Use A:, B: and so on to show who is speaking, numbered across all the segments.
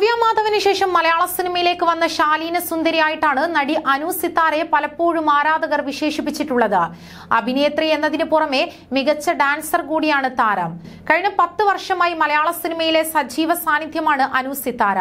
A: കാവ്യ മാധവന് ശേഷം മലയാള സിനിമയിലേക്ക് വന്ന ശാലീന സുന്ദരിയായിട്ടാണ് നടി അനു സിത്താരയെ പലപ്പോഴും ആരാധകർ വിശേഷിപ്പിച്ചിട്ടുള്ളത്. അഭിനേത്രി എന്നതിനു പുറമെ മികച്ച ഡാൻസർ കൂടിയാണ് താരം. കഴിഞ്ഞ 10 വർഷമായി മലയാള സിനിമയിലെ സജീവ സാന്നിധ്യമാണ് അനു സിത്താര.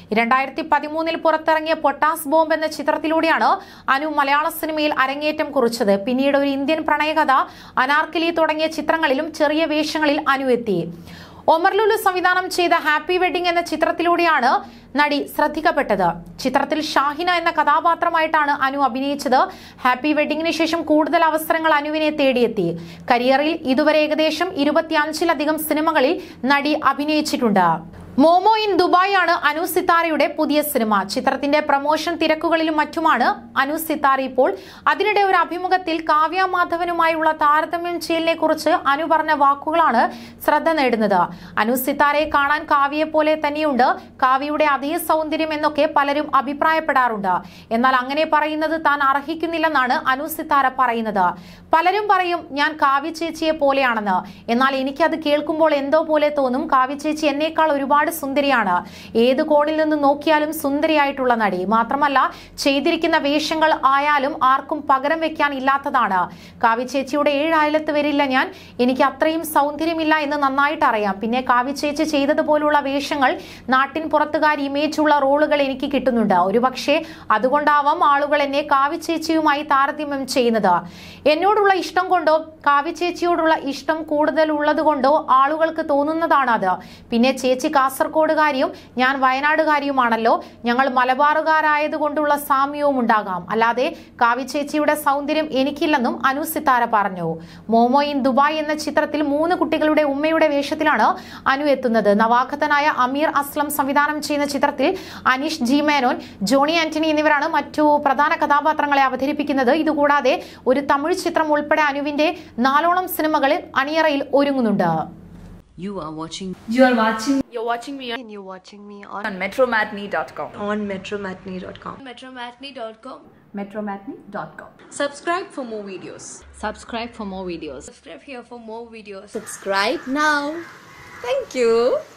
A: 2013 പുറത്തിറങ്ങിയ പൊട്ടാസ് ബോംബ് എന്ന ചിത്രത്തിലൂടെയാണ് അനു മലയാള സിനിമയിൽ അരങ്ങേറ്റം കുറിച്ചത്. പിന്നീട് ഒരു ഇന്ത്യൻ പ്രണയകഥ, അനാർക്കലി തുടങ്ങിയ ചിത്രങ്ങളിലും ചെറിയ വേഷങ്ങളിൽ അനു എത്തി. ഒമർ ലുലു സംവിധാനം ചെയ്ത ഹാപ്പി വെഡിംഗ് എന്ന ചിത്രത്തിലൂടെയാണ് നടി ശ്രദ്ധിക്കപ്പെട്ടത്. ചിത്രത്തിൽ ഷാഹിന എന്ന കഥാപാത്രമായിട്ടാണ് അനു അഭിനയിച്ചത്. ഹാപ്പി വെഡിംഗിന് ശേഷം കൂടുതൽ അവസരങ്ങൾ അനുവിനെ തേടിയെത്തി. കരിയറിൽ ഇതുവരെ ഏകദേശം 25-ലധികം സിനിമകളിൽ നടി അഭിനയിച്ചിട്ടുണ്ട്. മോമോ ഇൻ ദുബായ് ആണ് അനു സിത്താരയുടെ പുതിയ സിനിമ. ചിത്രത്തിന്റെ പ്രമോഷൻ തിരക്കുകളിലും മറ്റുമാണ് അനു സിത്താര ഇപ്പോൾ. അതിനിടെ ഒരു അഭിമുഖത്തിൽ കാവ്യ മാധവനുമായുള്ള താരതമ്യം ചെയ്യലിനെ കുറിച്ച് അനു പറഞ്ഞ വാക്കുകളാണ് ശ്രദ്ധ നേടുന്നത്. അനു സിത്താരയെ കാണാൻ കാവ്യയെ പോലെ തന്നെയുണ്ട്, കാവ്യയുടെ അതേ സൗന്ദര്യം എന്നൊക്കെ പലരും അഭിപ്രായപ്പെടാറുണ്ട്. എന്നാൽ അങ്ങനെ പറയുന്നത് താൻ അർഹിക്കുന്നില്ലെന്നാണ് അനു സിത്താര പറയുന്നത്. പലരും പറയും ഞാൻ കാവ്യ ചേച്ചിയെ പോലെയാണെന്ന്. എന്നാൽ എനിക്കത് കേൾക്കുമ്പോൾ എന്തോ പോലെ തോന്നും. കാവ്യ ചേച്ചി എന്നേക്കാൾ ഒരുപാട് സുന്ദരിയാണ്. ഏത് കോണിൽ നിന്ന് നോക്കിയാലും സുന്ദരിയായിട്ടുള്ള നടി. മാത്രമല്ല ചെയ്തിരിക്കുന്ന വേഷങ്ങൾ ആയാലും ആർക്കും പകരം വെക്കാൻ ഇല്ലാത്തതാണ്. കാവ്യ ചേച്ചിയുടെ 7 അയലത്ത് വരില്ല ഞാൻ. എനിക്ക് അത്രയും സൗന്ദര്യമില്ല എന്ന് നന്നായിട്ട് അറിയാം. പിന്നെ കാവ്യ ചേച്ചി ചെയ്തതുപോലുള്ള വേഷങ്ങൾ, നാട്ടിൻ പുറത്തുകാരി ഇമേജുള്ള റോളുകൾ എനിക്ക് കിട്ടുന്നുണ്ട്. ഒരുപക്ഷെ അതുകൊണ്ടാവാം ആളുകൾ എന്നെ കാവ്യ ചേച്ചിയുമായി താരതമ്യം ചെയ്യുന്നത്. എന്നോടുള്ള ഇഷ്ടം കൊണ്ടോ കാവ്യ ചേച്ചിയോടുള്ള ഇഷ്ടം കൂടുതൽ ഉള്ളത് കൊണ്ടോ ആളുകൾക്ക് തോന്നുന്നതാണ് അത്. പിന്നെ ചേച്ചി കാസർഗോഡുകാരിയും ഞാൻ വയനാടുകാരിയുമാണല്ലോ. ഞങ്ങൾ മലബാറുകാരായതുകൊണ്ടുള്ള സാമ്യവും ഉണ്ടാകാം. അല്ലാതെ കാവ്യ ചേച്ചിയുടെ സൗന്ദര്യം എനിക്കില്ലെന്നും അനു സിത്താര പറഞ്ഞു. മോമോ ഇൻ ദുബായ് എന്ന ചിത്രത്തിൽ 3 കുട്ടികളുടെ ഉമ്മയുടെ വേഷത്തിലാണ് അനു എത്തുന്നത്. നവാഗതനായ അമീർ അസ്ലം സംവിധാനം ചെയ്യുന്ന ചിത്രത്തിൽ അനീഷ് ജി മേനോൻ, ജോണി ആന്റണി എന്നിവരാണ് മറ്റു പ്രധാന കഥാപാത്രങ്ങളെ അവതരിപ്പിക്കുന്നത്. ഇതുകൂടാതെ ഒരു തമിഴ് ചിത്രം ഉൾപ്പെടെ അനുവിന്റെ 4ഓളം സിനിമകളിൽ അണിയറയിൽ ഒരുങ്ങുന്നുണ്ട്.
B: You're watching me on
C: metromatinee.com.
B: on metromatinee.com.
C: metromatinee.com.
B: Subscribe for more videos.
C: Subscribe for more videos.
B: Subscribe here for more videos.
C: Subscribe now. Thank you.